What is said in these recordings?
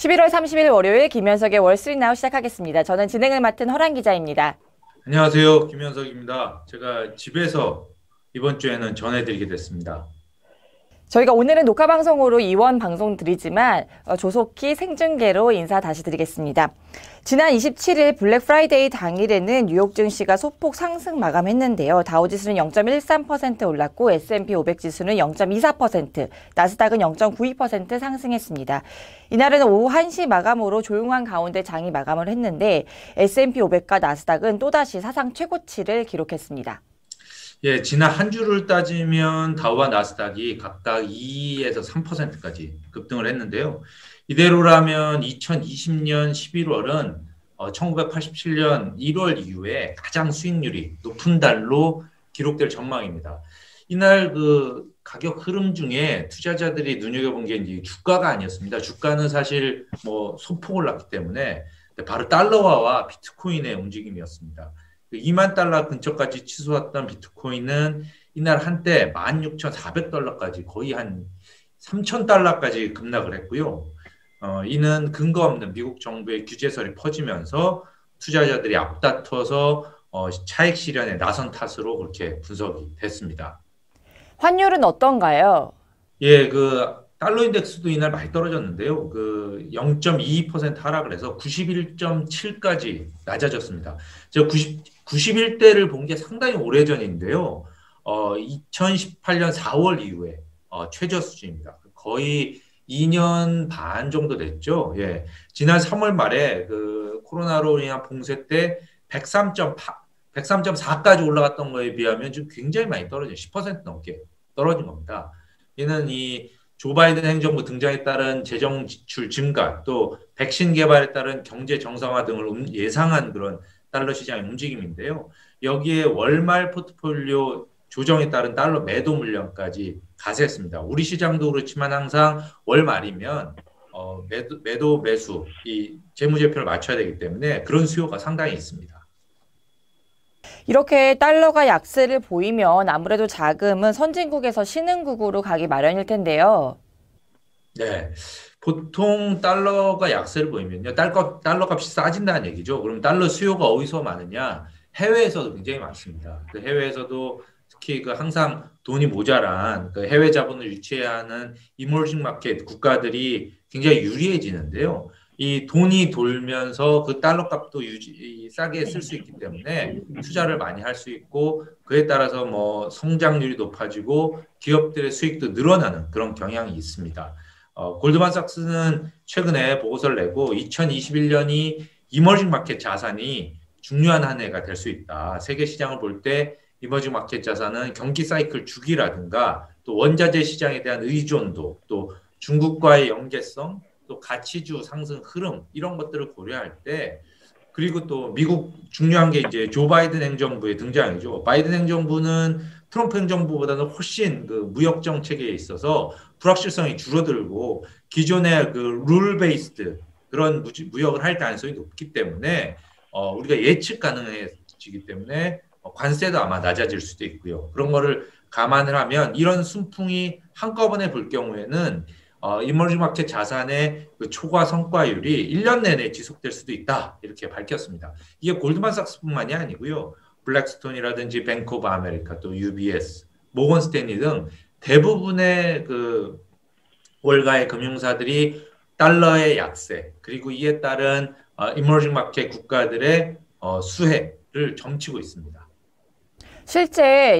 11월 30일 월요일 김현석의 월스트리트나우 시작하겠습니다. 저는 진행을 맡은 허란 기자입니다. 안녕하세요. 김현석입니다. 제가 집에서 이번 주에는 전해드리게 됐습니다. 저희가 오늘은 녹화 방송으로 이원 방송 드리지만 조속히 생중계로 인사 다시 드리겠습니다. 지난 27일 블랙 프라이데이 당일에는 뉴욕 증시가 소폭 상승 마감했는데요. 다우지수는 0.13% 올랐고 S&P 500 지수는 0.24%, 나스닥은 0.92% 상승했습니다. 이날은 오후 1시 마감으로 조용한 가운데 장이 마감을 했는데 S&P 500과 나스닥은 또다시 사상 최고치를 기록했습니다. 예, 지난 한 주를 따지면 다우와 나스닥이 각각 2에서 3%까지 급등을 했는데요. 이대로라면 2020년 11월은 1987년 1월 이후에 가장 수익률이 높은 달로 기록될 전망입니다. 이날 그 가격 흐름 중에 투자자들이 눈여겨본 게 이제 주가가 아니었습니다. 주가는 사실 뭐 소폭 올랐기 때문에 바로 달러화와 비트코인의 움직임이었습니다. 2만 달러 근처까지 치솟았던 비트코인은 이날 한때 16,400달러까지 거의 한 3,000달러까지 급락을 했고요. 이는 근거 없는 미국 정부의 규제설이 퍼지면서 투자자들이 앞다퉈서 차익 실현에 나선 탓으로 그렇게 분석이 됐습니다. 환율은 어떤가요? 예, 그 달러 인덱스도 이날 많이 떨어졌는데요. 그 0.22% 하락을 해서 91.7까지 낮아졌습니다. 저 91대를 본 게 상당히 오래전인데요. 2018년 4월 이후에 최저 수준입니다. 거의 2년 반 정도 됐죠. 예. 지난 3월 말에 그 코로나로 인한 봉쇄 때 103.8, 103.4까지 올라갔던 거에 비하면 좀 굉장히 많이 떨어진 10% 넘게 떨어진 겁니다. 이는 이 조 바이든 행정부 등장에 따른 재정 지출 증가, 또 백신 개발에 따른 경제 정상화 등을 예상한 그런 달러 시장의 움직임인데요. 여기에 월말 포트폴리오 조정에 따른 달러 매도 물량까지 가세했습니다. 우리 시장도 그렇지만 항상 월 말이면 매도 매수 이 재무제표를 맞춰야 되기 때문에 그런 수요가 상당히 있습니다. 이렇게 달러가 약세를 보이면 아무래도 자금은 선진국에서 신흥국으로 가기 마련일 텐데요. 네. 보통 달러가 약세를 보이면요. 달러 값이 싸진다는 얘기죠. 그럼 달러 수요가 어디서 많으냐? 해외에서도 굉장히 많습니다. 그 해외에서도 특히 그 항상 돈이 모자란 그 해외 자본을 유치해야 하는 이머징 마켓 국가들이 굉장히 유리해지는데요. 이 돈이 돌면서 그 달러 값도 싸게 쓸 수 있기 때문에 투자를 많이 할 수 있고 그에 따라서 뭐 성장률이 높아지고 기업들의 수익도 늘어나는 그런 경향이 있습니다. 골드만삭스는 최근에 보고서를 내고 2021년이 이머징 마켓 자산이 중요한 한 해가 될 수 있다. 세계 시장을 볼 때 이머징 마켓 자산은 경기 사이클 주기라든가 또 원자재 시장에 대한 의존도 또 중국과의 연계성 또 가치주 상승 흐름 이런 것들을 고려할 때 그리고 또 미국 중요한 게 이제 조 바이든 행정부의 등장이죠. 바이든 행정부는 트럼프 행정부보다는 훨씬 그 무역 정책에 있어서 불확실성이 줄어들고 기존의 그 룰 베이스드 그런 무역을 할 가능성이 높기 때문에 우리가 예측 가능해지기 때문에 관세도 아마 낮아질 수도 있고요. 그런 거를 감안을 하면 이런 순풍이 한꺼번에 불 경우에는 이머징 마켓 자산의 그 초과 성과율이 1년 내내 지속될 수도 있다. 이렇게 밝혔습니다. 이게 골드만삭스뿐만이 아니고요. 블랙스톤이라든지 뱅크 오브 아메리카 또 UBS, 모건 스탠리 등 대부분의 그 월가의 금융사들이 달러의 약세 그리고 이에 따른 이머징 마켓 국가들의 수혜를 점치고 있습니다. 실제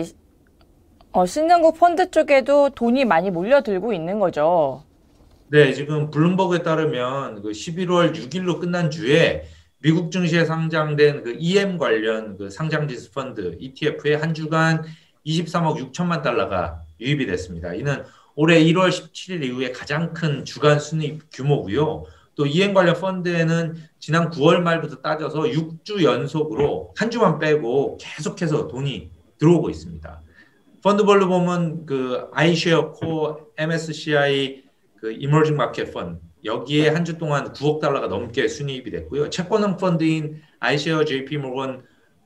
신흥국 펀드 쪽에도 돈이 많이 몰려들고 있는 거죠. 네, 지금 블룸버그에 따르면 그 11월 6일로 끝난 주에 미국 증시에 상장된 그 EM 관련 그 상장지수 펀드 ETF에 한 주간 23억 6천만 달러가 유입이 됐습니다. 이는 올해 1월 17일 이후에 가장 큰 주간 순이익 규모고요. 또 EM 관련 펀드에는 지난 9월 말부터 따져서 6주 연속으로 한 주만 빼고 계속해서 돈이 들어오고 있습니다. 펀드별로 보면 그 아이쉐어 코 MSCI 그 이머징 마켓 펀드 여기에 한 주 동안 9억 달러가 넘게 순이입이 됐고요. 채권형 펀드인 아이쉐어 JP 모건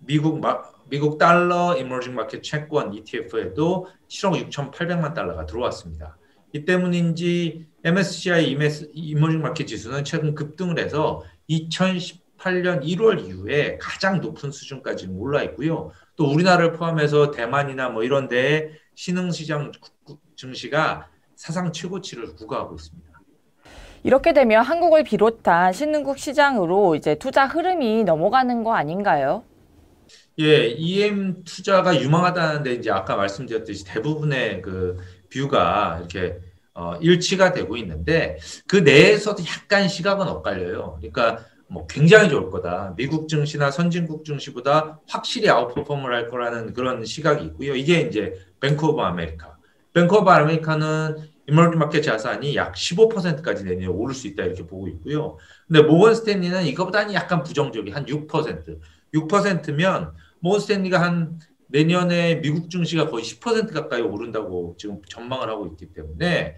미국 달러 이머징 마켓 채권 ETF에도 7억 6,800만 달러가 들어왔습니다. 이 때문인지 MSCI 이머징 마켓 지수는 최근 급등을 해서 2018년 1월 이후에 가장 높은 수준까지 올라 있고요. 또 우리나라를 포함해서 대만이나 뭐 이런 데에 신흥시장 증시가 사상 최고치를 구가하고 있습니다. 이렇게 되면 한국을 비롯한 신흥국 시장으로 이제 투자 흐름이 넘어가는 거 아닌가요? 예, EM 투자가 유망하다는데 이제 아까 말씀드렸듯이 대부분의 그 뷰가 이렇게 일치가 되고 있는데 그 내에서도 약간 시각은 엇갈려요. 그러니까 뭐 굉장히 좋을 거다. 미국 증시나 선진국 증시보다 확실히 아웃퍼폼을 할 거라는 그런 시각이 있고요. 이게 이제 뱅크 오브 아메리카. 뱅크 오브 아메리카는 이머징 마켓 자산이 약 15%까지 내년에 오를 수 있다 이렇게 보고 있고요. 근데 모건 스탠리는 이거보다는 약간 부정적이 한 6%. 6%면 모건 스탠리가 한 내년에 미국 증시가 거의 10% 가까이 오른다고 지금 전망을 하고 있기 때문에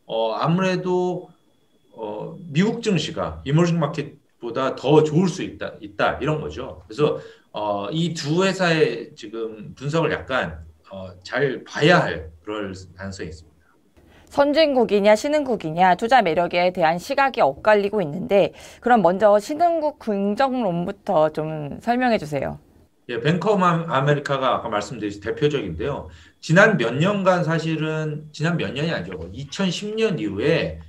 아무래도 미국 증시가 이머징 마켓보다 더 좋을 수 있다 이런 거죠. 그래서 이 두 회사의 지금 분석을 약간 잘 봐야 할 그럴 가능성이 있습니다. 선진국이냐 신흥국이냐 투자 매력에 대한 시각이 엇갈리고 있는데 그럼 먼저 신흥국 긍정론부터 좀 설명해 주세요. 예, 뱅크 오브 아메리카가 아까 말씀드린 대표적인데요. 지난 몇 년간 사실은 지난 몇 년이 아니죠. 2010년 이후에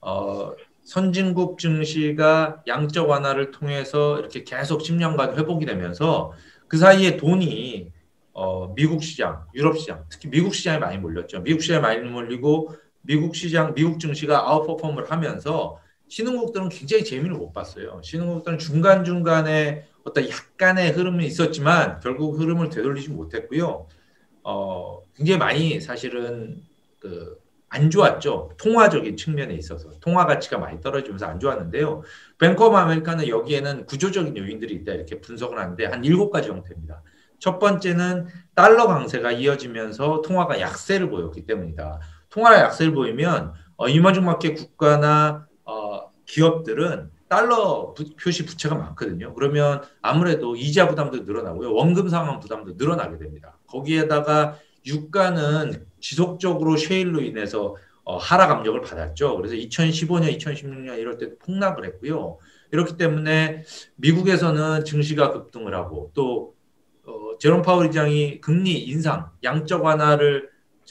선진국 증시가 양적 완화를 통해서 이렇게 계속 10년간 회복이 되면서 그 사이에 돈이 미국 시장, 유럽 시장, 특히 미국 시장에 많이 몰렸죠. 미국 시장에 많이 몰리고 미국 시장, 미국 증시가 아웃퍼폼을 하면서 신흥국들은 굉장히 재미를 못 봤어요. 신흥국들은 중간중간에 어떤 약간의 흐름이 있었지만 결국 흐름을 되돌리지 못했고요. 굉장히 많이 사실은 안 좋았죠. 통화적인 측면에 있어서 통화 가치가 많이 떨어지면서 안 좋았는데요. 뱅크 오브 아메리카는 여기에는 구조적인 요인들이 있다 이렇게 분석을 하는데 한 7가지 형태입니다. 첫 번째는 달러 강세가 이어지면서 통화가 약세를 보였기 때문이다. 통화가 약세를 보이면 이머징 마켓 국가나 기업들은 달러 표시 부채가 많거든요. 그러면 아무래도 이자 부담도 늘어나고요. 원금 상환 부담도 늘어나게 됩니다. 거기에다가 유가는 지속적으로 셰일로 인해서 하락 압력을 받았죠. 그래서 2015년, 2016년 이럴 때 폭락을 했고요. 이렇기 때문에 미국에서는 증시가 급등을 하고 또 제롬 파월 의장이 금리 인상, 양적 완화를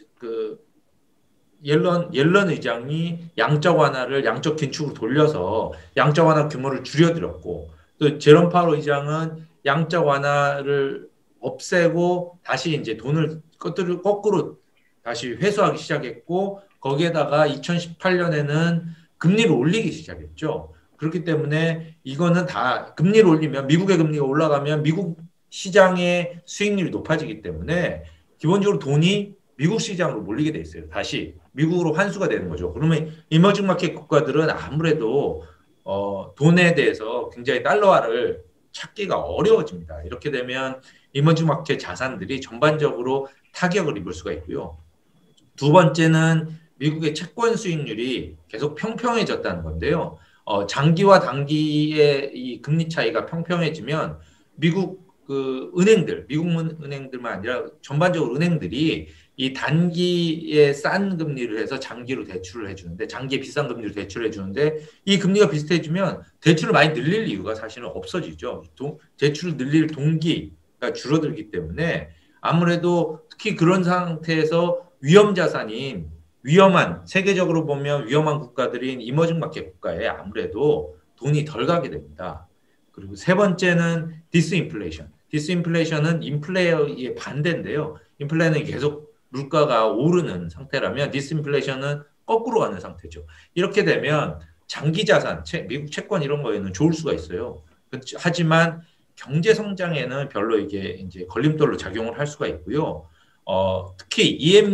옐런 의장이 양적 완화를 양적 긴축으로 돌려서 양적 완화 규모를 줄여들었고 또 제롬 파월 의장은 양적 완화를 없애고 다시 이제 돈을 거꾸로 다시 회수하기 시작했고 거기에다가 2018년에는 금리를 올리기 시작했죠. 그렇기 때문에 이거는 다 금리를 올리면 미국의 금리가 올라가면 미국 시장의 수익률이 높아지기 때문에 기본적으로 돈이 미국 시장으로 몰리게 돼 있어요. 다시 미국으로 환수가 되는 거죠. 그러면 이머징 마켓 국가들은 아무래도 돈에 대해서 굉장히 달러화를 찾기가 어려워집니다. 이렇게 되면 이머징 마켓 자산들이 전반적으로 타격을 입을 수가 있고요. 두 번째는 미국의 채권 수익률이 계속 평평해졌다는 건데요. 장기와 단기의 이 금리 차이가 평평해지면 미국 은행들, 미국 은행들만 아니라 전반적으로 은행들이 이 단기에 싼 금리를 해서 장기로 대출을 해주는데 장기에 비싼 금리로 대출을 해주는데 이 금리가 비슷해지면 대출을 많이 늘릴 이유가 사실은 없어지죠. 대출을 늘릴 동기가 줄어들기 때문에 아무래도 특히 그런 상태에서 위험 자산인 세계적으로 보면 위험한 국가들인 이머징 마켓 국가에 아무래도 돈이 덜 가게 됩니다. 그리고 세 번째는 디스인플레이션. 디스인플레이션은 인플레의 반대인데요. 인플레는 계속 물가가 오르는 상태라면 디스인플레이션은 거꾸로 가는 상태죠. 이렇게 되면 장기 자산, 미국 채권 이런 거에는 좋을 수가 있어요. 하지만 경제 성장에는 별로 이게 이제 걸림돌로 작용을 할 수가 있고요. 특히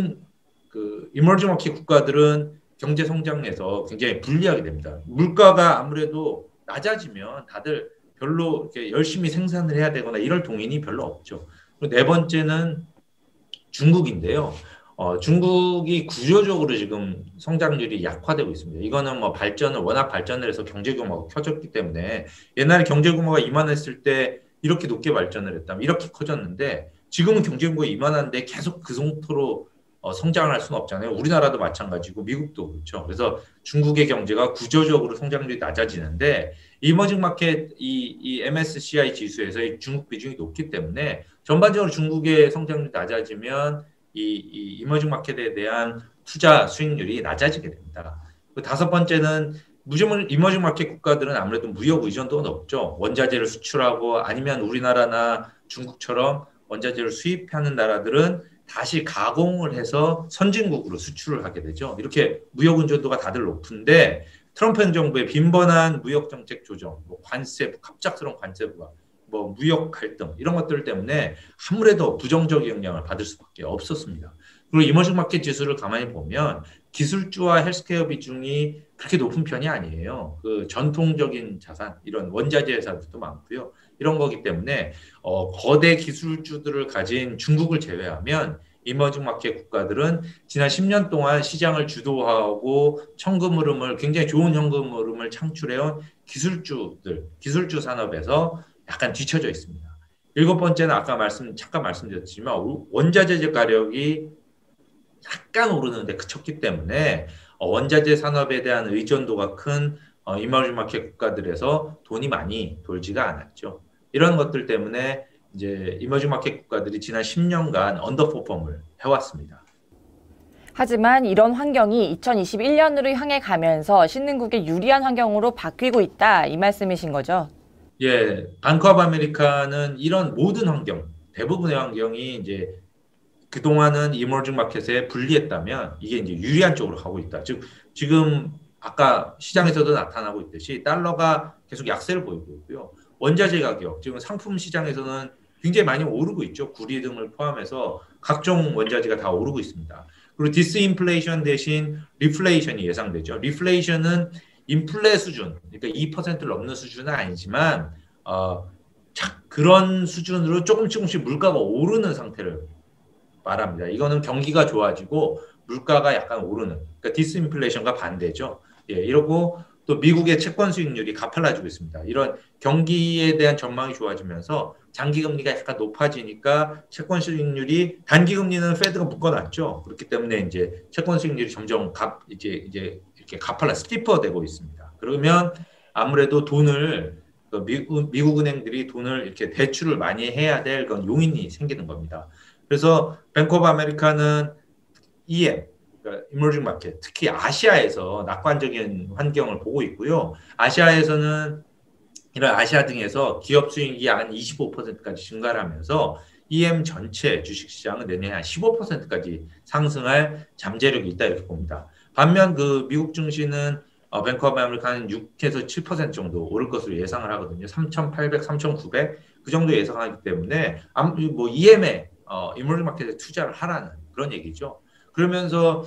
이머징 마켓 국가들은 경제 성장에서 굉장히 불리하게 됩니다. 물가가 아무래도 낮아지면 다들 별로 이렇게 열심히 생산을 해야 되거나 이럴 동인이 별로 없죠. 그리고 네 번째는 중국인데요. 중국이 구조적으로 지금 성장률이 약화되고 있습니다. 이거는 뭐 워낙 발전을 해서 경제 규모가 커졌기 때문에 옛날에 경제 규모가 이만했을 때 이렇게 높게 발전을 했다면 이렇게 커졌는데 지금은 경제 규모가 이만한데 계속 그 상태로 성장을 할 수는 없잖아요. 우리나라도 마찬가지고 미국도 그렇죠. 그래서 중국의 경제가 구조적으로 성장률이 낮아지는데 이머징 마켓 이 MSCI 지수에서 이 중국 비중이 높기 때문에 전반적으로 중국의 성장률이 낮아지면 이 이머징 마켓에 대한 투자 수익률이 낮아지게 됩니다. 그 다섯 번째는 이머징 마켓 국가들은 아무래도 무역 의존도가 높죠. 원자재를 수출하고 아니면 우리나라나 중국처럼 원자재를 수입하는 나라들은 다시 가공을 해서 선진국으로 수출을 하게 되죠. 이렇게 무역 의존도가 다들 높은데 트럼프 행정부의 빈번한 무역 정책 조정, 뭐 관세, 갑작스러운 관세 부과, 뭐 무역 갈등 이런 것들 때문에 아무래도 부정적인 영향을 받을 수밖에 없었습니다. 그리고 이머징 마켓 지수를 가만히 보면 기술주와 헬스케어 비중이 그렇게 높은 편이 아니에요. 그 전통적인 자산, 이런 원자재 회사들도 많고요. 이런 거기 때문에 거대 기술주들을 가진 중국을 제외하면 이머징 마켓 국가들은 지난 10년 동안 시장을 주도하고 현금 흐름을 굉장히 좋은 현금 흐름을 창출해온 기술주들, 기술주 산업에서 약간 뒤처져 있습니다. 일곱 번째는 아까 잠깐 말씀드렸지만 원자재 가격이 약간 오르는데 그쳤기 때문에 원자재 산업에 대한 의존도가 큰 이머징 마켓 국가들에서 돈이 많이 돌지가 않았죠. 이런 것들 때문에 이제 이머징 마켓 국가들이 지난 10년간 언더퍼폼을 해왔습니다. 하지만 이런 환경이 2021년으로 향해 가면서 신흥국에 유리한 환경으로 바뀌고 있다, 이 말씀이신 거죠? 예, 방크 오브 아메리카는 이런 모든 환경, 대부분의 환경이 이제 그동안은 이머징 마켓에 불리했다면 이게 이제 유리한 쪽으로 가고 있다. 즉, 지금 아까 시장에서도 나타나고 있듯이 달러가 계속 약세를 보이고 있고요. 원자재 가격, 지금 상품 시장에서는 굉장히 많이 오르고 있죠. 구리 등을 포함해서 각종 원자재가 다 오르고 있습니다. 그리고 디스인플레이션 대신 리플레이션이 예상되죠. 리플레이션은 인플레 수준, 그러니까 2%를 넘는 수준은 아니지만 그런 수준으로 조금씩 물가가 오르는 상태를 말합니다. 이거는 경기가 좋아지고 물가가 약간 오르는, 그러니까 디스인플레이션과 반대죠. 예, 이러고 또 미국의 채권 수익률이 가팔라지고 있습니다. 이런 경기에 대한 전망이 좋아지면서 장기 금리가 약간 높아지니까 채권 수익률이, 단기 금리는 페드가 묶어놨죠. 그렇기 때문에 이제 채권 수익률이 점점 이제 이렇게 스티퍼되고 있습니다. 그러면 아무래도 미국 은행들이 돈을 이렇게 대출을 많이 해야 될 그런 요인이 생기는 겁니다. 그래서 뱅크 오브 아메리카는 EM, 그러니까 이머징 마켓, 특히 아시아에서 낙관적인 환경을 보고 있고요. 아시아에서는 이런 아시아 등에서 기업 수익이 한 25%까지 증가를 하면서 EM 전체 주식시장은 내년에 한 15%까지 상승할 잠재력이 있다, 이렇게 봅니다. 반면 그 미국 증시는 뱅크 오브 아메리카는 6에서 7% 정도 오를 것으로 예상을 하거든요. 3,800, 3,900 그 정도 예상하기 때문에 뭐 EM에 이머징 마켓에 투자를 하라는 그런 얘기죠. 그러면서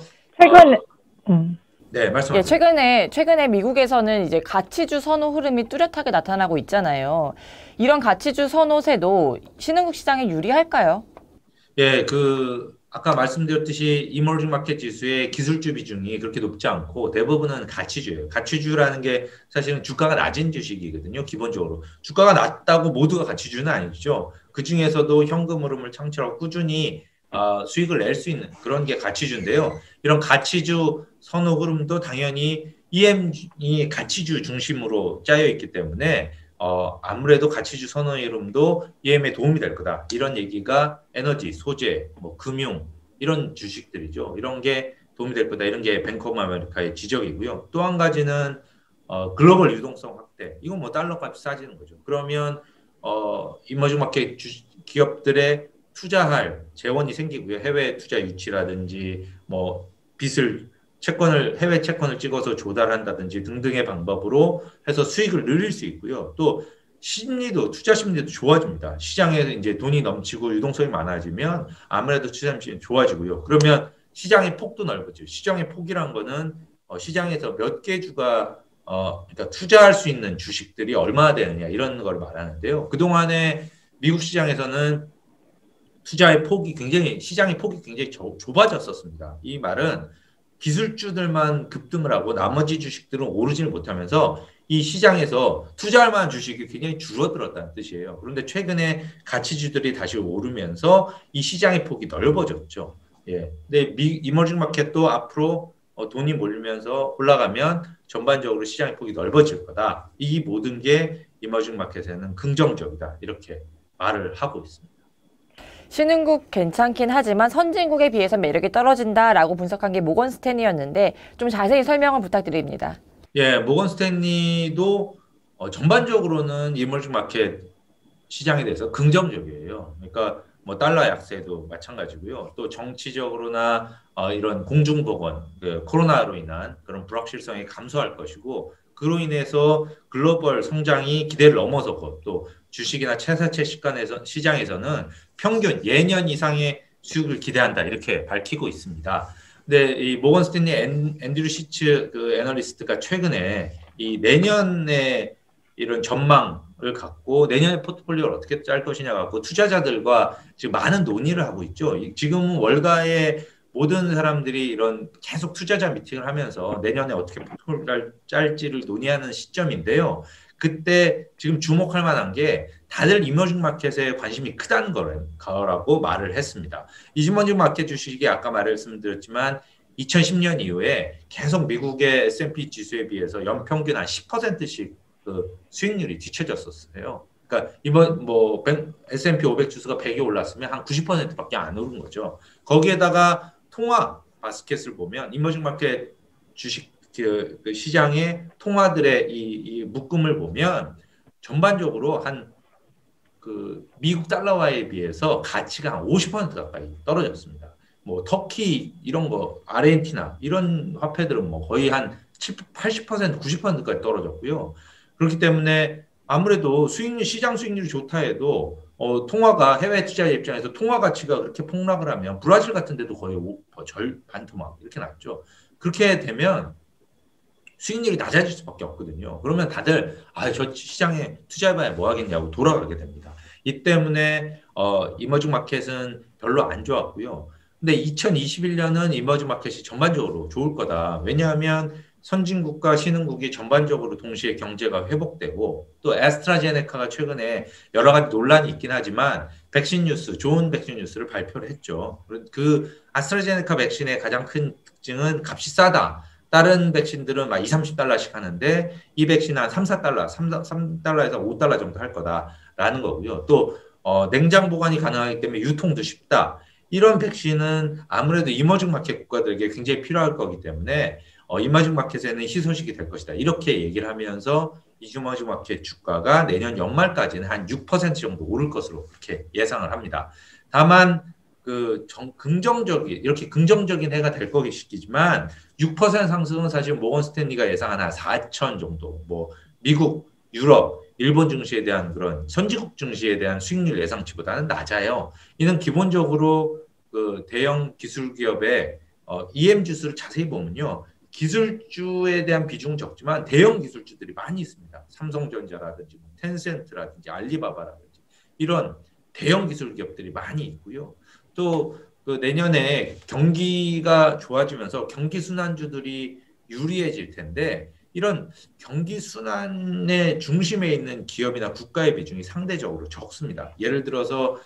네, 말씀하세요. 최근에 미국에서는 이제 가치주 선호 흐름이 뚜렷하게 나타나고 있잖아요. 이런 가치주 선호세도 신흥국 시장에 유리할까요? 예, 아까 말씀드렸듯이 이머징 마켓 지수의 기술주 비중이 그렇게 높지 않고 대부분은 가치주예요. 가치주라는 게 사실은 주가가 낮은 주식이거든요. 기본적으로 주가가 낮다고 모두가 가치주는 아니죠. 그 중에서도 현금 흐름을 창출하고 꾸준히 수익을 낼 수 있는 그런 게 가치주인데요. 이런 가치주 선호 흐름도 당연히 EM이 가치주 중심으로 짜여 있기 때문에 아무래도 가치주 선호 흐름도 EM에 도움이 될 거다. 이런 얘기가 에너지, 소재, 뭐 금융 이런 주식들이죠. 이런 게 도움이 될 거다. 이런 게 뱅크 오브 아메리카의 지적이고요. 또 한 가지는 글로벌 유동성 확대. 이건 뭐 달러 값이 싸지는 거죠. 그러면 이머징 마켓 기업들의 투자할 재원이 생기고요. 해외 투자 유치라든지 뭐 해외 채권을 찍어서 조달한다든지 등등의 방법으로 해서 수익을 늘릴 수 있고요. 또 투자 심리도 좋아집니다. 시장에 이제 돈이 넘치고 유동성이 많아지면 아무래도 투자 심리 좋아지고요. 그러면 시장의 폭도 넓어져요. 시장의 폭이란 거는 시장에서 몇 개 주가 그러니까 투자할 수 있는 주식들이 얼마나 되느냐 이런 걸 말하는데요. 그동안에 미국 시장에서는 시장의 폭이 굉장히 좁아졌었습니다. 이 말은 기술주들만 급등을 하고 나머지 주식들은 오르지를 못하면서 이 시장에서 투자할 만한 주식이 굉장히 줄어들었다는 뜻이에요. 그런데 최근에 가치주들이 다시 오르면서 이 시장의 폭이 넓어졌죠. 예. 근데 이머징 마켓도 앞으로 돈이 몰리면서 올라가면 전반적으로 시장의 폭이 넓어질 거다. 이 모든 게 이머징 마켓에는 긍정적이다. 이렇게 말을 하고 있습니다. 신흥국 괜찮긴 하지만 선진국에 비해서 매력이 떨어진다라고 분석한 게 모건 스탠리였는데 좀 자세히 설명을 부탁드립니다. 예, 모건 스탠리도 전반적으로는 이머징 마켓 시장에 대해서 긍정적이에요. 그러니까 뭐 달러 약세도 마찬가지고요. 또 정치적으로나 이런 공중보건, 그 코로나로 인한 그런 불확실성이 감소할 것이고 그로 인해서 글로벌 성장이 기대를 넘어서고 또 주식이나 채사채 시장에서는 평균 예년 이상의 수익을 기대한다 이렇게 밝히고 있습니다. 근데 이 모건 스탠리 앤드류 시츠 그 애널리스트가 최근에 이 내년에 이런 전망을 갖고 내년에 포트폴리오를 어떻게 짤 것이냐 갖고 투자자들과 지금 많은 논의를 하고 있죠. 지금은 월가의 모든 사람들이 이런 계속 투자자 미팅을 하면서 내년에 어떻게 포트폴리오를 짤지를 논의하는 시점인데요. 그때 지금 주목할 만한 게 다들 이머징 마켓에 관심이 크다는 거라고 말을 했습니다. 이머징 마켓 주식이 아까 말씀드렸지만 2010년 이후에 계속 미국의 S&P 지수에 비해서 연평균 한 10%씩 그 수익률이 뒤쳐졌었어요. 그러니까 이번 뭐 S&P 500 지수가 100이 올랐으면 한 90%밖에 안 오른 거죠. 거기에다가 통화 바스켓을 보면 이머징 마켓 주식 그 시장의 통화들의 이 묶음을 보면 전반적으로 한 그 미국 달러화에 비해서 가치가 한 50% 가까이 떨어졌습니다. 뭐 터키 이런 거 아르헨티나 이런 화폐들은 뭐 거의 한 80% 90%까지 떨어졌고요. 그렇기 때문에 아무래도 시장 수익률이 좋다 해도 통화가 해외 투자 입장에서 통화 가치가 그렇게 폭락을 하면 브라질 같은 데도 거의 반토막 이렇게 났죠. 그렇게 되면 수익률이 낮아질 수밖에 없거든요. 그러면 다들 저 시장에 투자해봐야 뭐 하겠냐고 돌아가게 됩니다. 이 때문에 이머징 마켓은 별로 안 좋았고요. 근데 2021년은 이머징 마켓이 전반적으로 좋을 거다. 왜냐하면 선진국과 신흥국이 전반적으로 동시에 경제가 회복되고 또 애스트라제네카가 최근에 여러 가지 논란이 있긴 하지만 백신 뉴스, 좋은 백신 뉴스를 발표를 했죠. 그 아스트라제네카 백신의 가장 큰 특징은 값이 싸다. 다른 백신들은 막 2, 30달러씩 하는데 이 백신은 한 3, 4달러, 3달러에서 5달러 정도 할 거다라는 거고요. 또 냉장 보관이 가능하기 때문에 유통도 쉽다. 이런 백신은 아무래도 이머징 마켓 국가들에게 굉장히 필요할 거기 때문에 이머징 마켓에는 희소식이 될 것이다. 이렇게 얘기를 하면서 이머징 마켓 주가가 내년 연말까지는 한 6% 정도 오를 것으로 그렇게 예상을 합니다. 다만 이렇게 긍정적인 해가 될 것이지만 6% 상승은 사실 모건 스탠리가 예상한 한 4천 정도, 뭐 미국, 유럽, 일본 증시에 대한 그런 선진국 증시에 대한 수익률 예상치보다는 낮아요. 이는 기본적으로 그 대형 기술 기업의 EM 지수를 자세히 보면요. 기술주에 대한 비중은 적지만 대형 기술주들이 많이 있습니다. 삼성전자라든지 텐센트라든지 알리바바라든지 이런 대형 기술 기업들이 많이 있고요. 또 그 내년에 경기가 좋아지면서 경기 순환주들이 유리해질 텐데 이런 경기 순환의 중심에 있는 기업이나 국가의 비중이 상대적으로 적습니다. 예를 들어서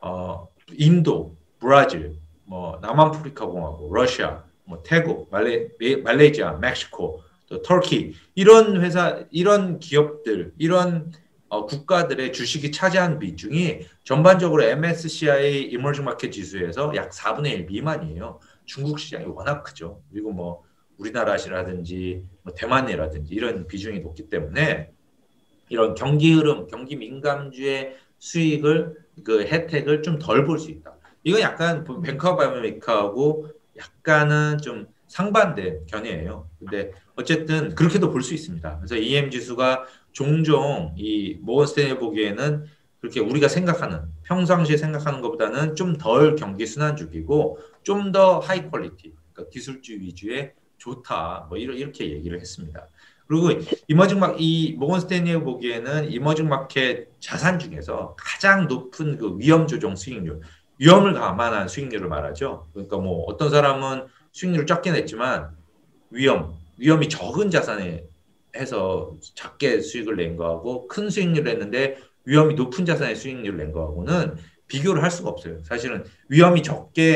인도, 브라질, 뭐 남아프리카 공화국, 러시아, 뭐 태국, 말레이시아, 멕시코, 또 터키 이런 회사, 이런 기업들, 이런 국가들의 주식이 차지한 비중이 전반적으로 MSCI 이머징 마켓 지수에서 약 4분의 1 미만이에요. 중국 시장이 워낙 크죠. 그리고 뭐 우리나라라든지 뭐 대만이라든지 이런 비중이 높기 때문에 이런 경기 흐름, 경기 민감주의 수익을 그 혜택을 좀 덜 볼 수 있다. 이건 약간 뱅크 오브 아메리카하고 약간은 좀 상반된 견해예요. 근데 어쨌든 그렇게도 볼 수 있습니다. 그래서 EM 지수가 종종 이 모건 스탠리 보기에는 그렇게 우리가 생각하는 평상시에 생각하는 것보다는 좀 덜 경기 순환주기고 좀 더 하이 퀄리티, 그러니까 기술주 위주의 좋다. 뭐 이렇게 얘기를 했습니다. 그리고 이 모건 스탠리 보기에는 이머징 마켓 자산 중에서 가장 높은 그 위험 조정 수익률, 위험을 감안한 수익률을 말하죠. 그러니까 뭐 어떤 사람은 수익률을 적게 냈지만 위험이 적은 자산에 해서 작게 수익을 낸 거하고 큰 수익률을 했는데 위험이 높은 자산의 수익률을 낸 거하고는 비교를 할 수가 없어요. 사실은 위험이 적게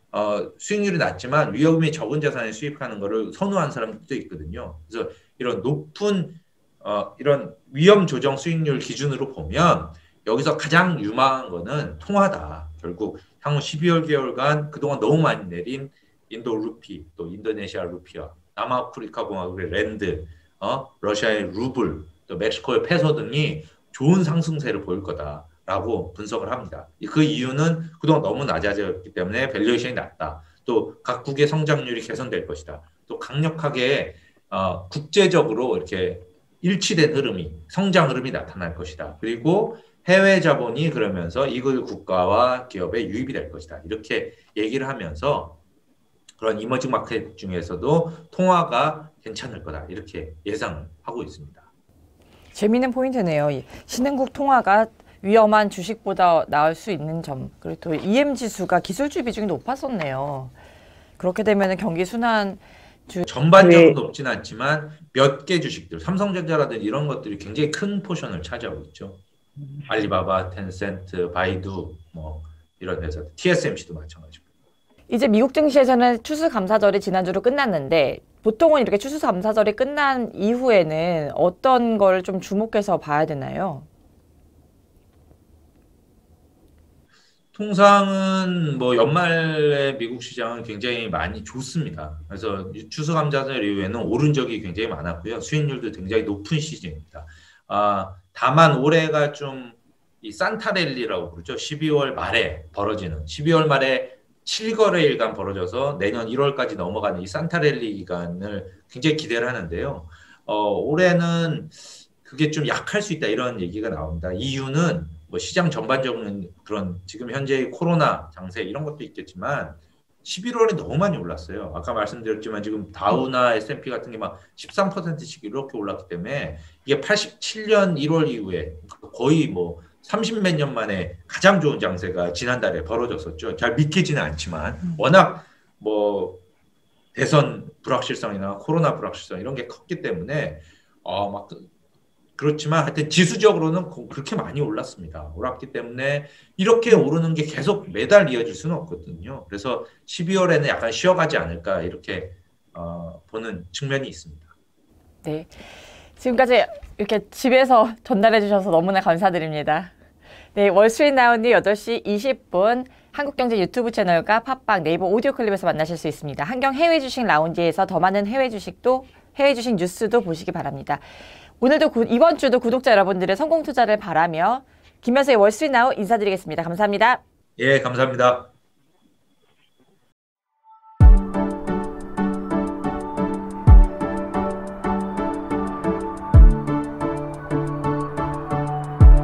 수익률이 낮지만 위험이 적은 자산에 수입하는 거를 선호하는 사람들도 있거든요. 그래서 이런 높은 이런 위험 조정 수익률 기준으로 보면 여기서 가장 유망한 거는 통화다. 결국 향후 12월 개월간 그동안 너무 많이 내린 인도 루피, 또 인도네시아 루피아, 남아프리카 공화국의 랜드, 러시아의 루블, 또 멕시코의 페소 등이 좋은 상승세를 보일 거다라고 분석을 합니다. 그 이유는 그동안 너무 낮아졌기 때문에 밸류에이션이 낮다. 또 각국의 성장률이 개선될 것이다. 또 강력하게 국제적으로 이렇게 일치된 흐름이, 성장 흐름이 나타날 것이다. 그리고 해외 자본이 그러면서 이글 국가와 기업에 유입이 될 것이다. 이렇게 얘기를 하면서 그런 이머징 마켓 중에서도 통화가 괜찮을 거다. 이렇게 예상을 하고 있습니다. 재미있는 포인트네요. 신흥국 통화가 위험한 주식보다 나을 수 있는 점. 그리고 또 EM 지수가 기술주 비중이 높았었네요. 그렇게 되면 경기 순환 전반적으로 높진 않지만 몇 개 주식들, 삼성전자라든지 이런 것들이 굉장히 큰 포션을 차지하고 있죠. 알리바바, 텐센트, 바이두 뭐 이런 회사, TSMC도 마찬가지고. 이제 미국 증시에서는 추수감사절이 지난주로 끝났는데 보통은 이렇게 추수감사절이 끝난 이후에는 어떤 걸 좀 주목해서 봐야 되나요? 통상은 뭐 연말에 미국 시장은 굉장히 많이 좋습니다. 그래서 추수감사절 이후에는 오른 적이 굉장히 많았고요. 수익률도 굉장히 높은 시즌입니다. 다만 올해가 좀 이 산타랠리라고 그러죠. 12월 말에 벌어지는 12월 말에 7거래일간 벌어져서 내년 1월까지 넘어가는 이 산타랠리 기간을 굉장히 기대를 하는데요. 올해는 그게 좀 약할 수 있다 이런 얘기가 나옵니다. 이유는 뭐 시장 전반적인 그런 지금 현재의 코로나 장세 이런 것도 있겠지만 11월에 너무 많이 올랐어요. 아까 말씀드렸지만 지금 다우나 S&P 같은 게 막 13%씩 이렇게 올랐기 때문에 이게 87년 1월 이후에 거의 뭐 30몇 년 만에 가장 좋은 장세가 지난달에 벌어졌었죠. 잘 믿기지는 않지만 워낙 뭐 대선 불확실성이나 코로나 불확실성 이런 게 컸기 때문에 막 그렇지만 하여튼 지수적으로는 그렇게 많이 올랐습니다. 올랐기 때문에 이렇게 오르는 게 계속 매달 이어질 수는 없거든요. 그래서 12월에는 약간 쉬어가지 않을까 이렇게 보는 측면이 있습니다. 네, 지금까지 이렇게 집에서 전달해 주셔서 너무나 감사드립니다. 네, 월스트리트나우님 8시 20분 한국경제 유튜브 채널과 팟빵, 네이버 오디오 클립에서 만나실 수 있습니다. 한경 해외 주식 라운지에서 더 많은 해외 주식 뉴스도 보시기 바랍니다. 오늘도 이번 주도 구독자 여러분들의 성공 투자를 바라며 김현수의 월스트리트나우 인사드리겠습니다. 감사합니다. 예, 감사합니다.